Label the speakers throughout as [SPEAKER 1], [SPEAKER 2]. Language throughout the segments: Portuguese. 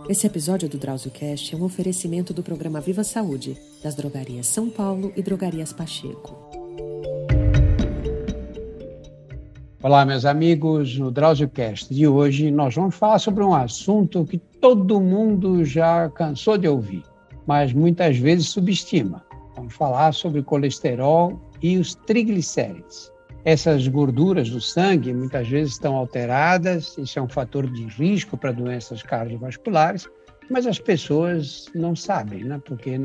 [SPEAKER 1] Esse episódio do DrauzioCast é um oferecimento do programa Viva Saúde, das drogarias São Paulo e drogarias Pacheco.
[SPEAKER 2] Olá, meus amigos. No DrauzioCast de hoje, nós vamos falar sobre um assunto que todo mundo já cansou de ouvir, mas muitas vezes subestima. Vamos falar sobre colesterol e os triglicérides. Essas gorduras do sangue muitas vezes estão alteradas, isso é um fator de risco para doenças cardiovasculares, mas as pessoas não sabem, né? Porque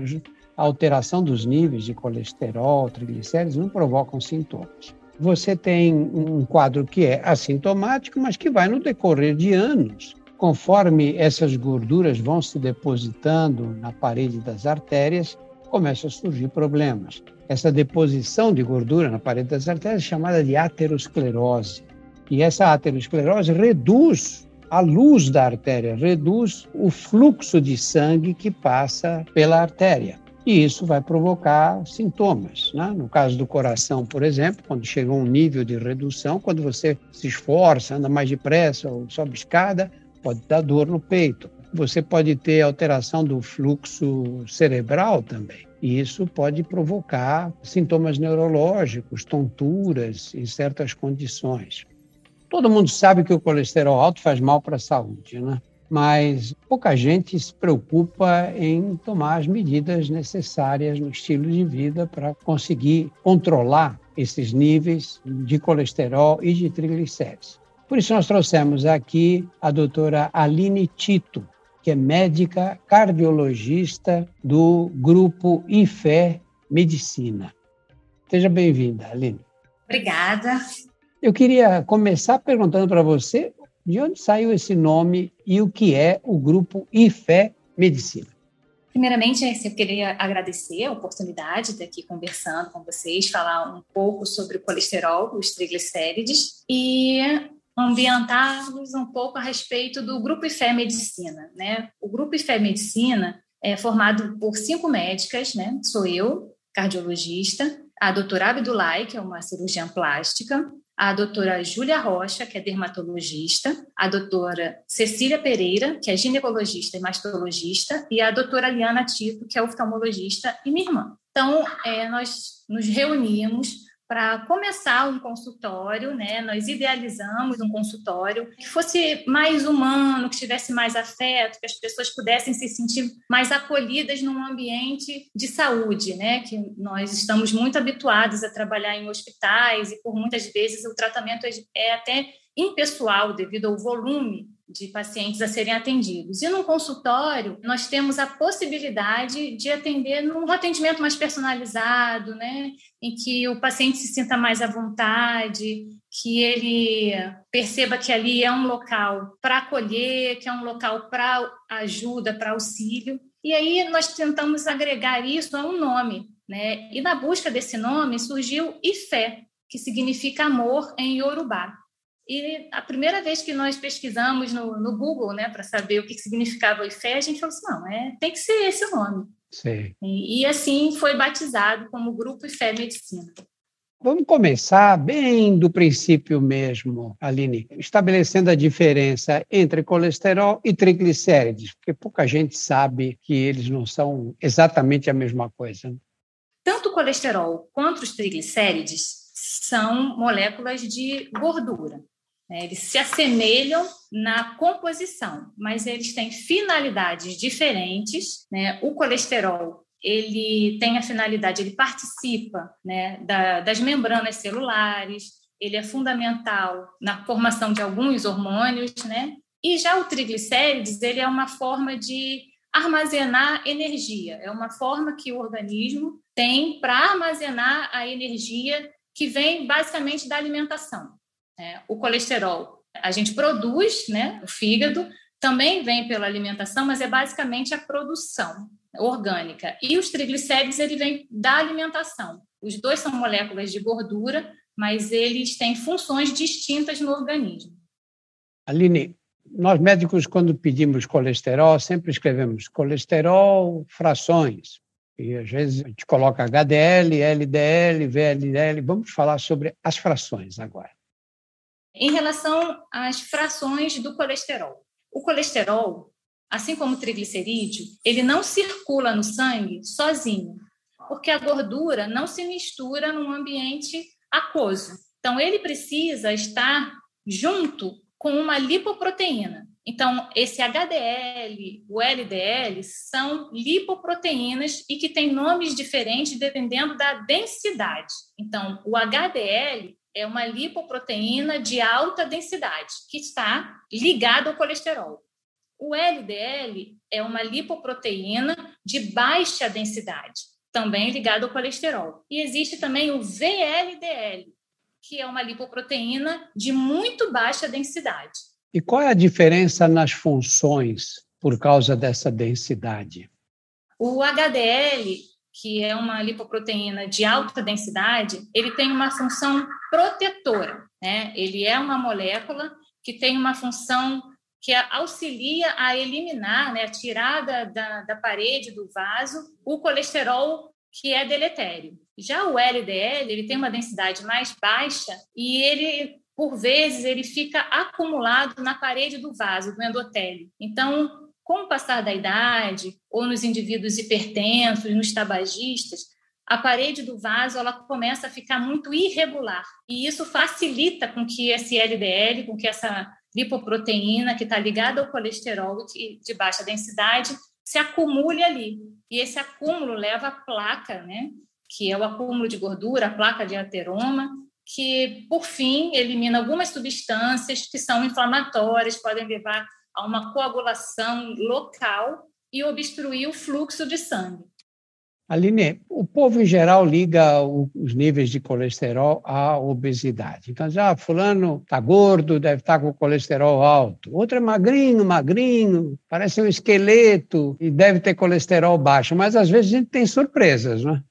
[SPEAKER 2] a alteração dos níveis de colesterol, triglicéridos, não provocam sintomas. Você tem um quadro que é assintomático, mas que vai no decorrer de anos. Conforme essas gorduras vão se depositando na parede das artérias, começam a surgir problemas. Essa deposição de gordura na parede das artérias é chamada de aterosclerose. E essa aterosclerose reduz a luz da artéria, reduz o fluxo de sangue que passa pela artéria. E isso vai provocar sintomas, né? No caso do coração, por exemplo, quando chega a um nível de redução, quando você se esforça, anda mais depressa ou sobe escada, pode dar dor no peito. Você pode ter alteração do fluxo cerebral também. E isso pode provocar sintomas neurológicos, tonturas em certas condições. Todo mundo sabe que o colesterol alto faz mal para a saúde, né? Mas pouca gente se preocupa em tomar as medidas necessárias no estilo de vida para conseguir controlar esses níveis de colesterol e de triglicéridos. Por isso nós trouxemos aqui a doutora Aline Tito, que é médica cardiologista do grupo IFE Medicina. Seja bem-vinda, Aline.
[SPEAKER 3] Obrigada.
[SPEAKER 2] Eu queria começar perguntando para você de onde saiu esse nome e o que é o grupo IFE Medicina.
[SPEAKER 3] Primeiramente, eu queria agradecer a oportunidade de estar aqui conversando com vocês, falar um pouco sobre o colesterol, os triglicérides e ambientar-nos um pouco a respeito do Grupo IFE Medicina, né? O Grupo IFE Medicina é formado por 5 médicas, né? Sou eu, cardiologista, a doutora Abdulai, que é uma cirurgiã plástica, a doutora Júlia Rocha, que é dermatologista, a doutora Cecília Pereira, que é ginecologista e mastologista, e a doutora Liana Tito, que é oftalmologista, e minha irmã. Então, nós nos reunimos para começar um consultório, né? Nós idealizamos um consultório que fosse mais humano, que tivesse mais afeto, que as pessoas pudessem se sentir mais acolhidas num ambiente de saúde, né? Que nós estamos muito habituados a trabalhar em hospitais e por muitas vezes o tratamento é até impessoal devido ao volume de pacientes a serem atendidos. E no consultório, nós temos a possibilidade de atender num atendimento mais personalizado, né? Em que o paciente se sinta mais à vontade, que ele perceba que ali é um local para acolher, que é um local para ajuda, para auxílio. E aí nós tentamos agregar isso a um nome, né? E na busca desse nome surgiu Ifé, que significa amor em Iorubá. E a primeira vez que nós pesquisamos no Google, né, para saber o que significava o IFE, a gente falou assim, tem que ser esse o nome.
[SPEAKER 2] Sim.
[SPEAKER 3] E assim foi batizado como Grupo IFE Medicina.
[SPEAKER 2] Vamos começar bem do princípio mesmo, Aline, estabelecendo a diferença entre colesterol e triglicérides, porque pouca gente sabe que eles não são exatamente a mesma coisa.
[SPEAKER 3] Tanto o colesterol quanto os triglicérides são moléculas de gordura. Eles se assemelham na composição, mas eles têm finalidades diferentes, né? O colesterol, ele tem a finalidade, ele participa, né, das membranas celulares, ele é fundamental na formação de alguns hormônios, né? E já o triglicérides, ele é uma forma de armazenar energia, é uma forma que o organismo tem para armazenar a energia que vem basicamente da alimentação. O colesterol a gente produz, né? O fígado também vem pela alimentação, mas é basicamente a produção orgânica. E os triglicéridos, ele vem da alimentação. Os dois são moléculas de gordura, mas eles têm funções distintas no organismo.
[SPEAKER 2] Aline, nós médicos, quando pedimos colesterol, sempre escrevemos colesterol, frações. E às vezes a gente coloca HDL, LDL, VLDL. Vamos falar sobre as frações agora.
[SPEAKER 3] Em relação às frações do colesterol. O colesterol, assim como o triglicerídeo, ele não circula no sangue sozinho, porque a gordura não se mistura num ambiente aquoso. Então, ele precisa estar junto com uma lipoproteína. Então, esse HDL, o LDL, são lipoproteínas e que têm nomes diferentes dependendo da densidade. Então, o HDL é uma lipoproteína de alta densidade, que está ligada ao colesterol. O LDL é uma lipoproteína de baixa densidade, também ligada ao colesterol. E existe também o VLDL, que é uma lipoproteína de muito baixa densidade.
[SPEAKER 2] E qual é a diferença nas funções por causa dessa densidade?
[SPEAKER 3] O HDL, que é uma lipoproteína de alta densidade, ele tem uma função protetora, né? Ele é uma molécula que tem uma função que auxilia a eliminar, né, a tirada da parede do vaso, o colesterol que é deletério. Já o LDL, ele tem uma densidade mais baixa e ele, por vezes, ele fica acumulado na parede do vaso, do endotélio. Então, com o passar da idade, ou nos indivíduos hipertensos, nos tabagistas, a parede do vaso ela começa a ficar muito irregular. E isso facilita com que esse LDL, com que essa lipoproteína que está ligada ao colesterol de baixa densidade, se acumule ali. E esse acúmulo leva à placa, né, que é o acúmulo de gordura, a placa de ateroma, que, por fim, elimina algumas substâncias que são inflamatórias, podem levar a uma coagulação local e obstruir o fluxo de sangue.
[SPEAKER 2] Aline, o povo em geral liga os níveis de colesterol à obesidade. Então, fulano está gordo, deve estar com o colesterol alto. Outro é magrinho, parece um esqueleto e deve ter colesterol baixo. Mas, às vezes, a gente tem surpresas, não é?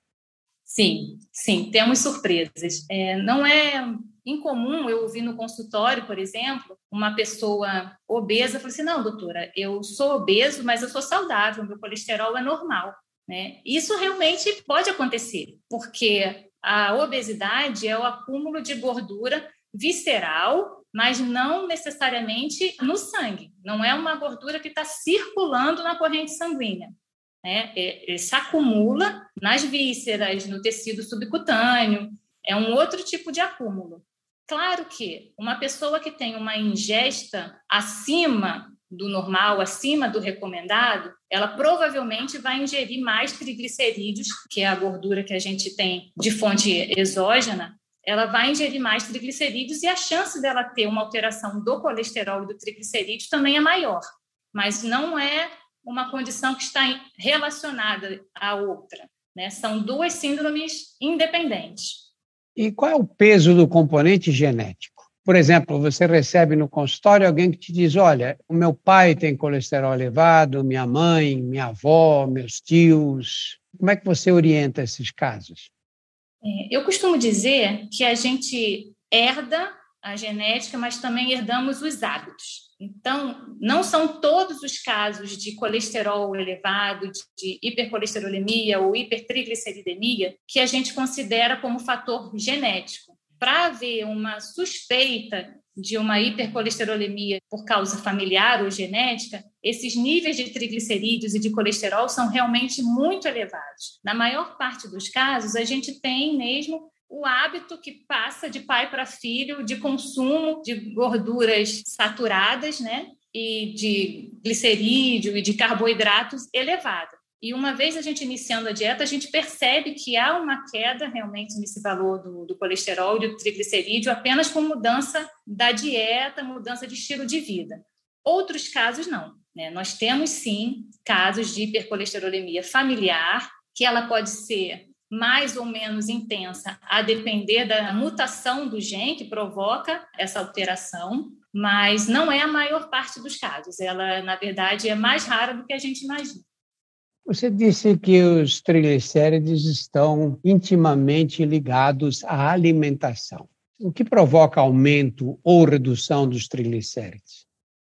[SPEAKER 3] Sim, temos surpresas. Não é incomum eu ouvir no consultório, por exemplo, uma pessoa obesa falar assim, não, doutora, eu sou obeso, mas eu sou saudável, meu colesterol é normal. Né? Isso realmente pode acontecer, porque a obesidade é o acúmulo de gordura visceral, mas não necessariamente no sangue. Não é uma gordura que está circulando na corrente sanguínea. Né? Se acumula nas vísceras, no tecido subcutâneo. É um outro tipo de acúmulo. Claro que uma pessoa que tem uma ingesta acima do normal, acima do recomendado, ela provavelmente vai ingerir mais triglicerídeos, que é a gordura que a gente tem de fonte exógena, ela vai ingerir mais triglicerídeos e a chance dela ter uma alteração do colesterol e do triglicerídeo também é maior, mas não é uma condição que está relacionada à outra, né? São duas síndromes independentes.
[SPEAKER 2] E qual é o peso do componente genético? Por exemplo, você recebe no consultório alguém que te diz, olha, o meu pai tem colesterol elevado, minha mãe, minha avó, meus tios. Como é que você orienta esses casos?
[SPEAKER 3] Eu costumo dizer que a gente herda a genética, mas também herdamos os hábitos. Então, não são todos os casos de colesterol elevado, de hipercolesterolemia ou hipertrigliceridemia que a gente considera como fator genético. Para haver uma suspeita de uma hipercolesterolemia por causa familiar ou genética, esses níveis de triglicerídeos e de colesterol são realmente muito elevados. Na maior parte dos casos, a gente tem mesmo o hábito que passa de pai para filho de consumo de gorduras saturadas, né, e de glicerídeo e de carboidratos elevada. E uma vez a gente iniciando a dieta, a gente percebe que há uma queda realmente nesse valor do colesterol e do triglicerídeo apenas com mudança da dieta, mudança de estilo de vida. Outros casos não, né? Nós temos sim casos de hipercolesterolemia familiar, que ela pode ser mais ou menos intensa a depender da mutação do gene que provoca essa alteração, mas não é a maior parte dos casos. Ela, na verdade, é mais rara do que a gente imagina.
[SPEAKER 2] Você disse que os triglicérides estão intimamente ligados à alimentação. O que provoca aumento ou redução dos triglicérides?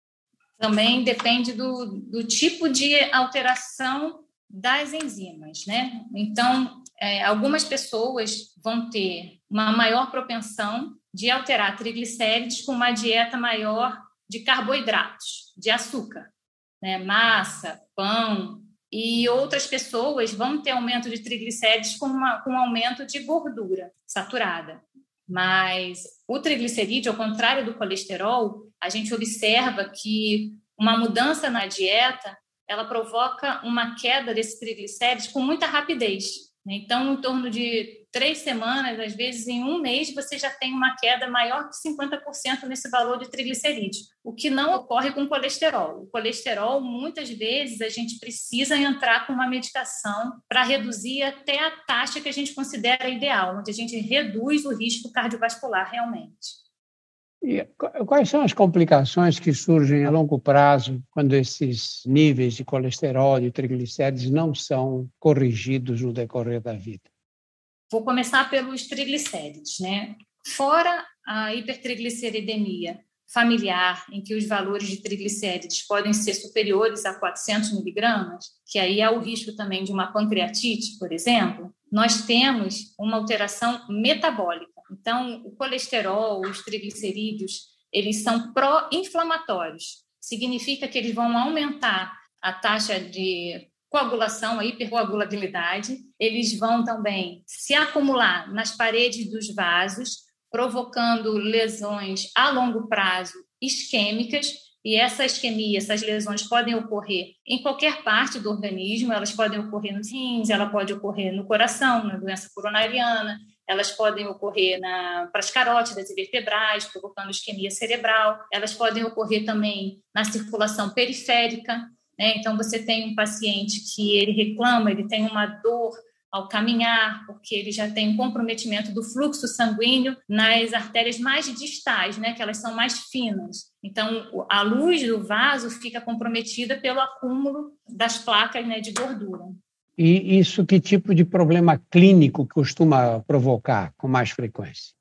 [SPEAKER 3] Também depende do tipo de alteração das enzimas, né? Então, algumas pessoas vão ter uma maior propensão de alterar triglicérides com uma dieta maior de carboidratos, de açúcar. né, massa, pão, e outras pessoas vão ter aumento de triglicérides com um aumento de gordura saturada. Mas o triglicerídeo, ao contrário do colesterol, a gente observa que uma mudança na dieta, ela provoca uma queda desse triglicérides com muita rapidez. Então, em torno de 3 semanas, às vezes em um mês, você já tem uma queda maior que 50% nesse valor de triglicerídeos, o que não ocorre com o colesterol. O colesterol, muitas vezes, a gente precisa entrar com uma medicação para reduzir até a taxa que a gente considera ideal, onde a gente reduz o risco cardiovascular realmente.
[SPEAKER 2] E quais são as complicações que surgem a longo prazo quando esses níveis de colesterol e triglicérides não são corrigidos no decorrer da vida?
[SPEAKER 3] Vou começar pelos triglicérides, né? Fora a hipertrigliceridemia familiar, em que os valores de triglicérides podem ser superiores a 400 miligramas, que aí há o risco também de uma pancreatite, por exemplo, nós temos uma alteração metabólica. Então, o colesterol, os triglicerídeos, eles são pró-inflamatórios. Significa que eles vão aumentar a taxa de coagulação, a hipercoagulabilidade. Eles vão também se acumular nas paredes dos vasos, provocando lesões a longo prazo isquêmicas. E essa isquemia, essas lesões podem ocorrer em qualquer parte do organismo, elas podem ocorrer nos rins, ela pode ocorrer no coração, na doença coronariana, elas podem ocorrer para as carótidas e vertebrais, provocando isquemia cerebral, elas podem ocorrer também na circulação periférica, né? Então, você tem um paciente que ele reclama, ele tem uma dor ao caminhar, porque ele já tem um comprometimento do fluxo sanguíneo nas artérias mais distais, né, que elas são mais finas. Então, a luz do vaso fica comprometida pelo acúmulo das placas, né, de gordura.
[SPEAKER 2] E isso que tipo de problema clínico costuma provocar com mais frequência?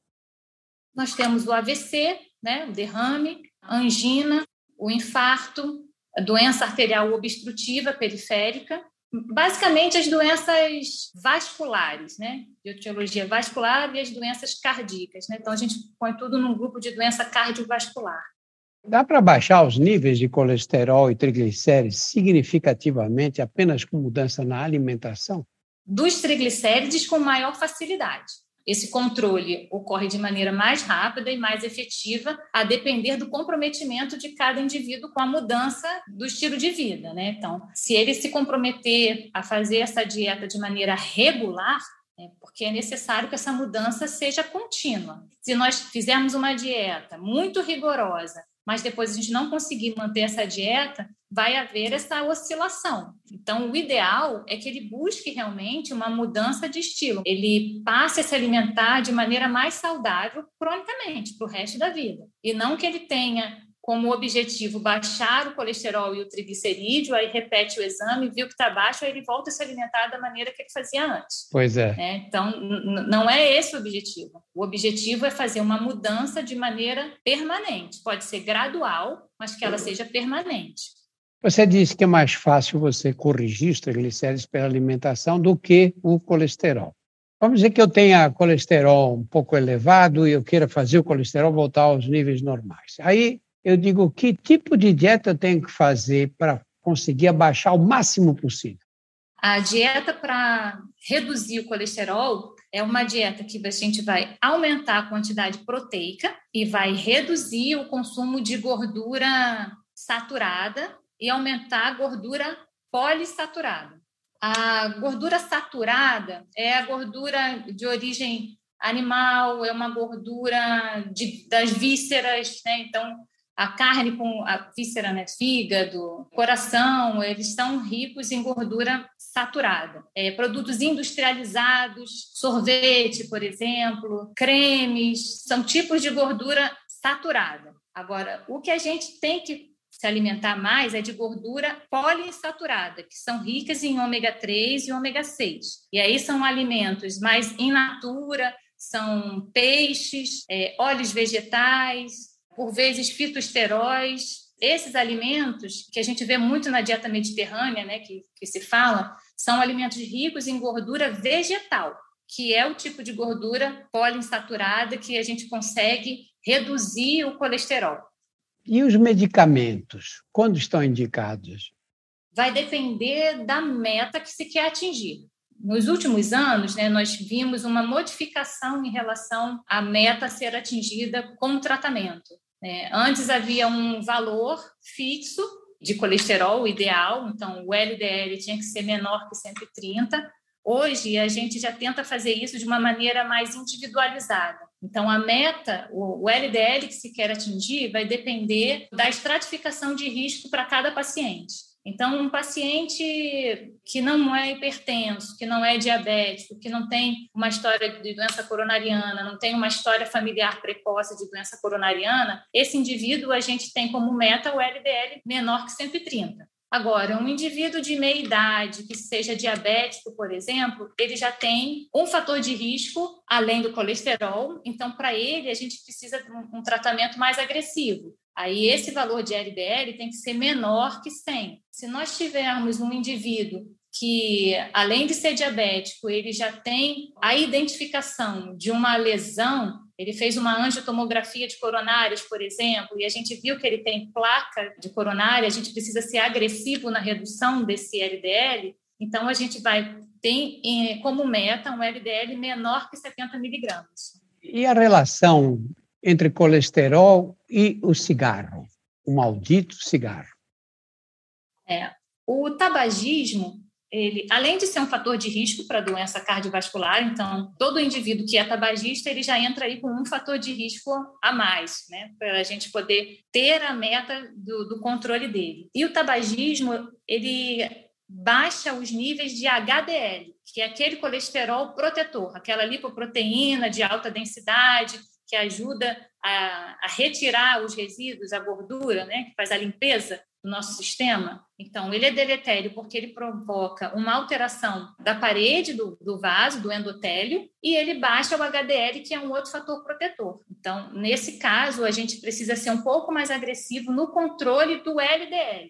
[SPEAKER 3] Nós temos o AVC, né, o derrame, a angina, o infarto, a doença arterial obstrutiva periférica, basicamente as doenças vasculares, né, de etiologia vascular, e as doenças cardíacas, né? Então a gente põe tudo num grupo de doença cardiovascular.
[SPEAKER 2] Dá para baixar os níveis de colesterol e triglicérides significativamente apenas com mudança na alimentação?
[SPEAKER 3] Dos triglicérides com maior facilidade. Esse controle ocorre de maneira mais rápida e mais efetiva, a depender do comprometimento de cada indivíduo com a mudança do estilo de vida, né? Então, se ele se comprometer a fazer essa dieta de maneira regular, porque é necessário que essa mudança seja contínua. Se nós fizermos uma dieta muito rigorosa, mas depois a gente não conseguir manter essa dieta, vai haver essa oscilação. Então, o ideal é que ele busque realmente uma mudança de estilo. Ele passe a se alimentar de maneira mais saudável cronicamente, para o resto da vida. E não que ele tenha como objetivo baixar o colesterol e o triglicerídeo, aí repete o exame, viu que está baixo, aí ele volta a se alimentar da maneira que ele fazia antes.
[SPEAKER 2] Pois é.
[SPEAKER 3] Então, não é esse o objetivo. O objetivo é fazer uma mudança de maneira permanente. Pode ser gradual, mas que ela seja permanente.
[SPEAKER 2] Você disse que é mais fácil você corrigir os triglicéridos pela alimentação do que o colesterol. Vamos dizer que eu tenha colesterol um pouco elevado e eu queira fazer o colesterol voltar aos níveis normais. Aí eu digo, que tipo de dieta eu tenho que fazer para conseguir abaixar o máximo possível?
[SPEAKER 3] A dieta para reduzir o colesterol é uma dieta que a gente vai aumentar a quantidade proteica e vai reduzir o consumo de gordura saturada e aumentar a gordura polissaturada. A gordura saturada é a gordura de origem animal, é uma gordura das vísceras, né? Então, a carne com a víscera, né, fígado, coração, eles estão ricos em gordura saturada. Produtos industrializados, sorvete, por exemplo, cremes, são tipos de gordura saturada. Agora, o que a gente tem que se alimentar mais é de gordura poliinsaturada, que são ricas em ômega 3 e ômega 6. E aí são alimentos mais in natura, são peixes, óleos vegetais, por vezes fitoesteróis. Esses alimentos que a gente vê muito na dieta mediterrânea, né, que se fala, são alimentos ricos em gordura vegetal, que é o tipo de gordura poliinsaturada que a gente consegue reduzir o colesterol.
[SPEAKER 2] E os medicamentos, quando estão indicados?
[SPEAKER 3] Vai depender da meta que se quer atingir. Nos últimos anos, né, nós vimos uma modificação em relação à meta a ser atingida com o tratamento. Antes havia um valor fixo de colesterol ideal, então o LDL tinha que ser menor que 130. Hoje, a gente já tenta fazer isso de uma maneira mais individualizada. Então, a meta, o LDL que se quer atingir, vai depender da estratificação de risco para cada paciente. Então, um paciente que não é hipertenso, que não é diabético, que não tem uma história de doença coronariana, não tem uma história familiar precoce de doença coronariana, esse indivíduo a gente tem como meta o LDL menor que 130. Agora, um indivíduo de meia idade que seja diabético, por exemplo, ele já tem um fator de risco além do colesterol, então para ele a gente precisa de um tratamento mais agressivo. Aí esse valor de LDL tem que ser menor que 100. Se nós tivermos um indivíduo que, além de ser diabético, ele já tem a identificação de uma lesão, ele fez uma angiotomografia de coronárias, por exemplo, e a gente viu que ele tem placa de coronária, a gente precisa ser agressivo na redução desse LDL, então a gente vai ter como meta um LDL menor que 70 miligramas.
[SPEAKER 2] E a relação entre colesterol e o cigarro, o maldito cigarro?
[SPEAKER 3] O tabagismo, ele, além de ser um fator de risco para doença cardiovascular, então todo indivíduo que é tabagista, ele já entra aí com um fator de risco a mais, né, para a gente poder ter a meta do controle dele. E o tabagismo, ele baixa os níveis de HDL, que é aquele colesterol protetor, aquela lipoproteína de alta densidade, que ajuda a retirar os resíduos, a gordura, né, que faz a limpeza do nosso sistema. Então, ele é deletério porque ele provoca uma alteração da parede do vaso, do endotélio, e ele baixa o HDL, que é um outro fator protetor. Então, nesse caso, a gente precisa ser um pouco mais agressivo no controle do LDL.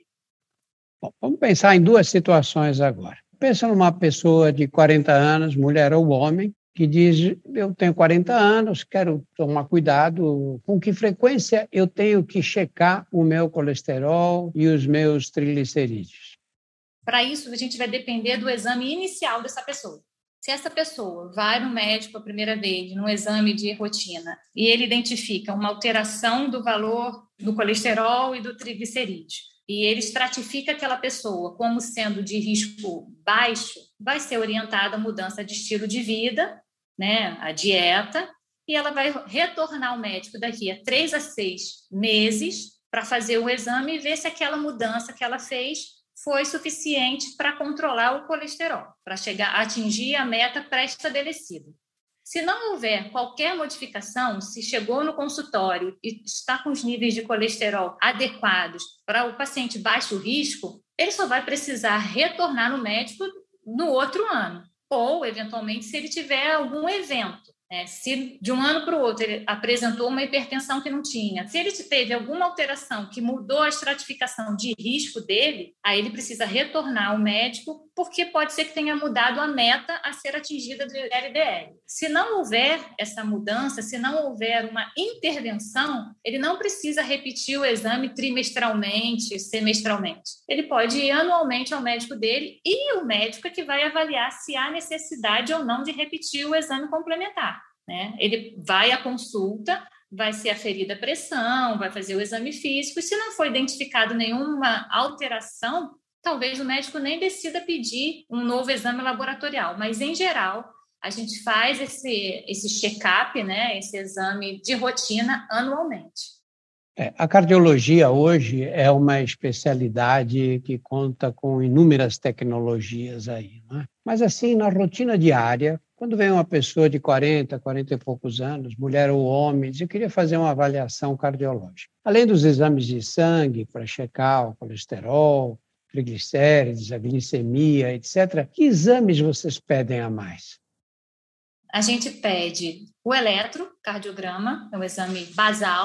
[SPEAKER 2] Bom, vamos pensar em duas situações agora. Pensa numa pessoa de 40 anos, mulher ou homem, que diz, eu tenho 40 anos, quero tomar cuidado, com que frequência eu tenho que checar o meu colesterol e os meus triglicerídeos?
[SPEAKER 3] Para isso, a gente vai depender do exame inicial dessa pessoa. Se essa pessoa vai no médico a primeira vez, num exame de rotina, e ele identifica uma alteração do valor do colesterol e do triglicerídeo, e ele estratifica aquela pessoa como sendo de risco baixo, vai ser orientada a mudança de estilo de vida, né, a dieta, e ela vai retornar ao médico daqui a 3 a 6 meses para fazer o exame e ver se aquela mudança que ela fez foi suficiente para controlar o colesterol, para chegar a atingir a meta pré-estabelecida. Se não houver qualquer modificação, se chegou no consultório e está com os níveis de colesterol adequados para o paciente baixo risco, ele só vai precisar retornar no médico no outro ano, ou, eventualmente, se ele tiver algum evento. Se de um ano para o outro ele apresentou uma hipertensão que não tinha, se ele teve alguma alteração que mudou a estratificação de risco dele, aí ele precisa retornar ao médico, porque pode ser que tenha mudado a meta a ser atingida do LDL. Se não houver essa mudança, se não houver uma intervenção, ele não precisa repetir o exame trimestralmente, semestralmente. Ele pode ir anualmente ao médico dele e o médico é que vai avaliar se há necessidade ou não de repetir o exame complementar. Ele vai à consulta, vai ser aferida a pressão, vai fazer o exame físico, e se não for identificado nenhuma alteração, talvez o médico nem decida pedir um novo exame laboratorial, mas, em geral, a gente faz esse check-up, né, esse exame de rotina anualmente.
[SPEAKER 2] A cardiologia hoje é uma especialidade que conta com inúmeras tecnologias aí, não é? Mas assim, na rotina diária, quando vem uma pessoa de 40 e poucos anos, mulher ou homem, diz, eu queria fazer uma avaliação cardiológica. Além dos exames de sangue para checar o colesterol, triglicérides, a glicemia, etc., que exames vocês pedem a mais?
[SPEAKER 3] A gente pede o eletrocardiograma, é um exame basal,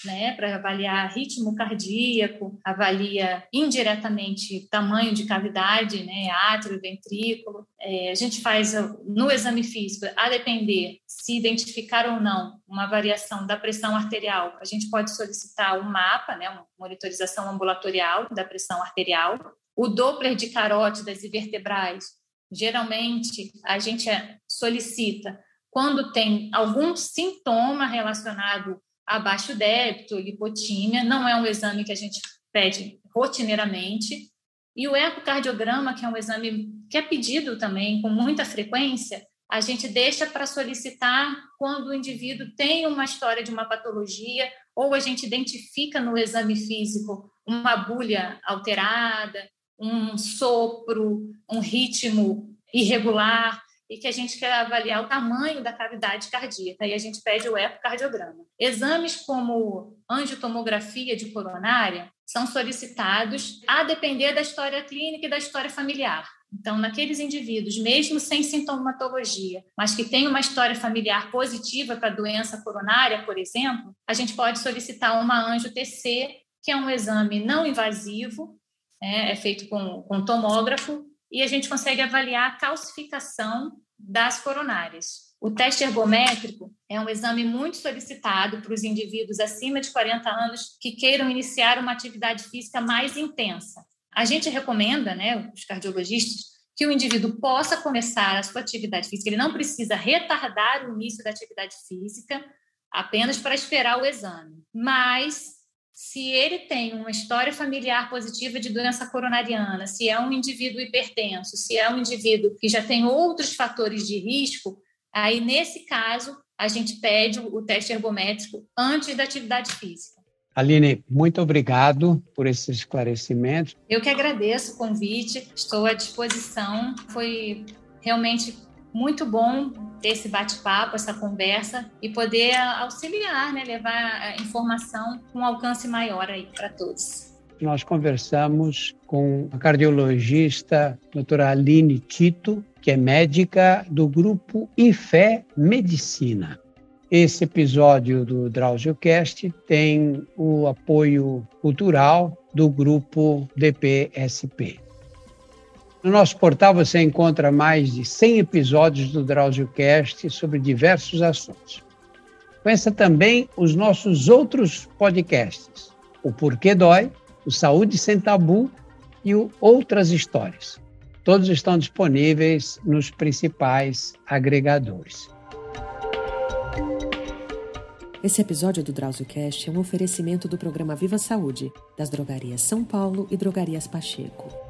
[SPEAKER 3] né, para avaliar ritmo cardíaco, avalia indiretamente tamanho de cavidade, né, átrio, ventrículo. A gente faz no exame físico, a depender se identificar ou não uma variação da pressão arterial, a gente pode solicitar um mapa, né, uma monitorização ambulatorial da pressão arterial. O Doppler de carótidas e vertebrais, geralmente a gente solicita quando tem algum sintoma relacionado a baixo débito, lipotímia, não é um exame que a gente pede rotineiramente. E o ecocardiograma, que é um exame que é pedido também com muita frequência, a gente deixa para solicitar quando o indivíduo tem uma história de uma patologia ou a gente identifica no exame físico uma bulha alterada, um sopro, um ritmo irregular e que a gente quer avaliar o tamanho da cavidade cardíaca, e a gente pede o ecocardiograma. Exames como angiotomografia de coronária são solicitados a depender da história clínica e da história familiar. Então, naqueles indivíduos, mesmo sem sintomatologia, mas que têm uma história familiar positiva para a doença coronária, por exemplo, a gente pode solicitar uma angio-TC, que é um exame não invasivo, é feito com tomógrafo, e a gente consegue avaliar a calcificação das coronárias. O teste ergométrico é um exame muito solicitado para os indivíduos acima de 40 anos que queiram iniciar uma atividade física mais intensa. A gente recomenda, né, os cardiologistas, que o indivíduo possa começar a sua atividade física. Ele não precisa retardar o início da atividade física apenas para esperar o exame. Mas, se ele tem uma história familiar positiva de doença coronariana, se é um indivíduo hipertenso, se é um indivíduo que já tem outros fatores de risco, aí, nesse caso, a gente pede o teste ergométrico antes da atividade física.
[SPEAKER 2] Aline, muito obrigado por esses esclarecimentos.
[SPEAKER 3] Eu que agradeço o convite, estou à disposição. Foi realmente muito bom ter esse bate-papo, essa conversa e poder auxiliar, né, levar a informação com um alcance maior aí para todos.
[SPEAKER 2] Nós conversamos com a cardiologista doutora Aline Tito, que é médica do grupo IFE Medicina. Esse episódio do DrauzioCast tem o apoio cultural do grupo DPSP. No nosso portal você encontra mais de 100 episódios do DrauzioCast sobre diversos assuntos. Conheça também os nossos outros podcasts, o Porquê Dói, o Saúde Sem Tabu e o Outras Histórias. Todos estão disponíveis nos principais agregadores.
[SPEAKER 1] Esse episódio do DrauzioCast é um oferecimento do programa Viva Saúde, das drogarias São Paulo e drogarias Pacheco.